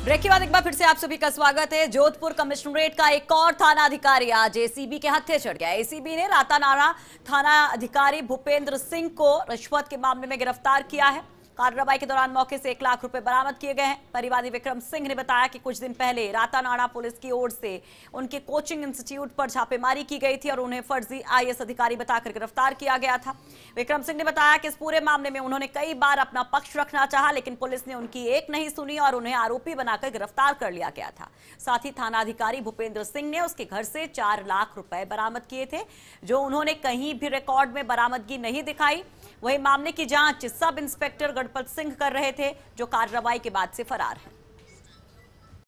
Break के बाद एक बार फिर से आप सभी का स्वागत है। जोधपुर कमिश्नरेट का एक और थाना अधिकारी आज एसीबी के हत्थे चढ़ गया। एसीबी ने रातानाड़ा थाना अधिकारी भूपेंद्र सिंह को रिश्वत के मामले में गिरफ्तार किया है। कार्रवाई के दौरान मौके से 1 लाख रुपए बरामद किए गए हैं। परिवादी विक्रम सिंह ने बताया कि कुछ दिन पहले रातानाड़ा पुलिस की ओर से उनके कोचिंग इंस्टीट्यूट पर छापेमारी की गई थी और उन्हें फर्जी आईएएस अधिकारी बताकर गिरफ्तार किया गया था। विक्रम सिंह ने बताया कि इस पूरे मामले में उन्होंने कई बार अपना पक्ष रखना चाहा, लेकिन पुलिस ने उनकी एक नहीं सुनी और उन्हें आरोपी बनाकर गिरफ्तार कर लिया गया था। साथ ही थाना अधिकारी भूपेंद्र सिंह ने उसके घर से 4 लाख रुपए बरामद किए थे, जो उन्होंने कहीं भी रिकॉर्ड में बरामदगी नहीं दिखाई। वही मामले की जांच सब इंस्पेक्टर गणपत सिंह कर रहे थे, जो कार्रवाई के बाद से फरार है।